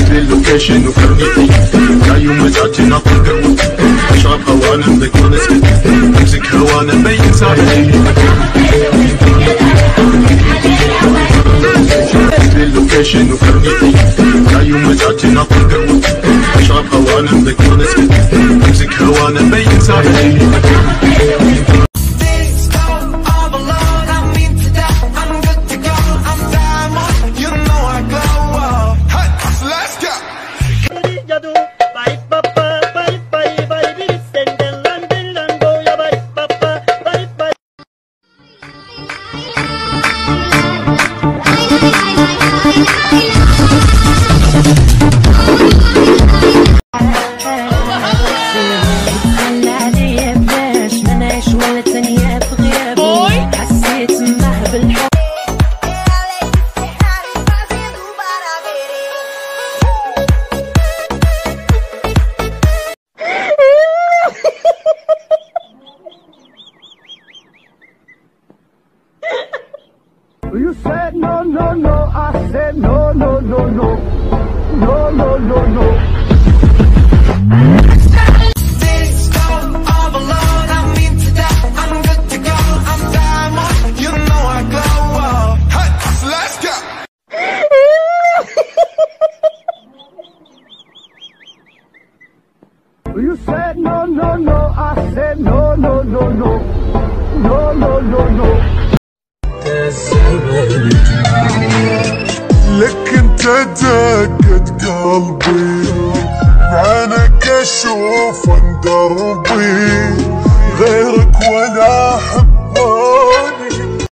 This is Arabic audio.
اللوكيشن وكرنيتي يوم ما تعطي ناطر قروت اشرب هوانا نذكر نسكت امسك هوانا بين ساعتي اللوكيشن وكرنيتي يوم ما تعطي ناطر قروت اشرب هوانا نذكر نسكت امسك هوانا بين ساعتي You said no, no, no, I said no, no, no, no, no, no, no, no. This time I'm alone, I'm into that, I'm good to go, I'm diamond, you know I glow up. Hey, so let's go. You said no, no, no, I said no, no, no, no, no, no, no, no. لك انت دقت قلبي بعينك اشوف دربي غيرك ولا احب